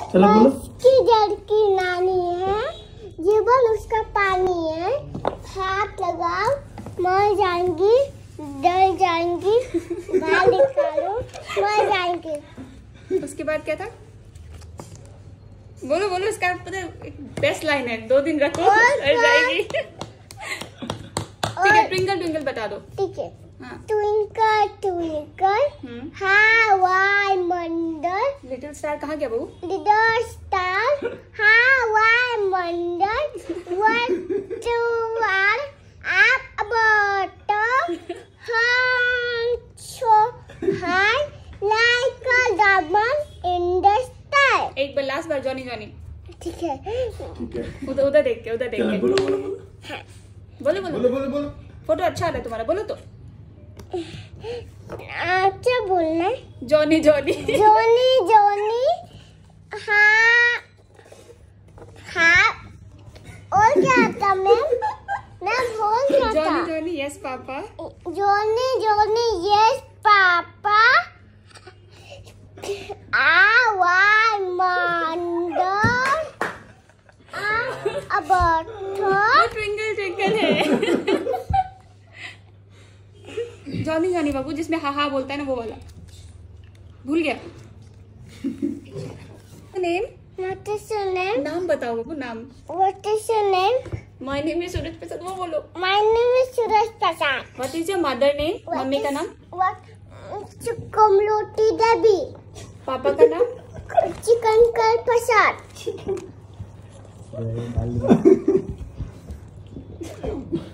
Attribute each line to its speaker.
Speaker 1: चलो बोलो।
Speaker 2: उसकी जड़ की नानी है, जीवन उसका पानी है, हाथ लगाओ मर जाएंगी, डर जाएंगी, बाल निकालो मर जाएंगी।
Speaker 3: उसके बाद क्या था? बोलो बोलो, इसका पता बेस्ट लाइन है, 2 दिन रखो डर जाएगी। ठीक है, ट्विंकल ट्विंकल बता दो।
Speaker 2: ठीक है।
Speaker 3: हाँ।
Speaker 2: Twinkle twinkle how I wonder,
Speaker 3: little star कहाँ गया बहू?
Speaker 2: Little star how I wonder what you are up about so high like a diamond in the sky.
Speaker 3: एक बार लास्ट बार जॉनी जॉनी।
Speaker 2: ठीक है।
Speaker 3: उधर उधर देख के, उधर देख के
Speaker 1: बोलो बोलो बोलो
Speaker 3: बोलो बोलो
Speaker 1: बोलो बोलो बोलो।
Speaker 3: फोटो अच्छा आ रहा है तुम्हारा, बोलो तो।
Speaker 2: क्या बोलना है?
Speaker 3: जॉनी जॉनी
Speaker 2: जोनी जोनी हाँ हाँ। और क्या था मैं भूल गया था।
Speaker 3: Johnny Johnny yes papa.
Speaker 2: Johnny Johnny yes papa I wonder about
Speaker 3: twinkle twinkle है। जॉनी जॉनी बाबू, जिसमें हा हा बोलता है ना, वो वाला भूल गया। Name?
Speaker 2: What is your name?
Speaker 3: नाम बताओ बाबू, नाम।
Speaker 2: What is your name?
Speaker 3: My name is Suraj Prasad, वो बोलो।
Speaker 2: My name is Suraj Prasad.
Speaker 3: What is your mother name? Mummy का नाम?
Speaker 2: What? Chukumloti Devi.
Speaker 3: पापा का नाम?
Speaker 2: Chicken Kar Prasad.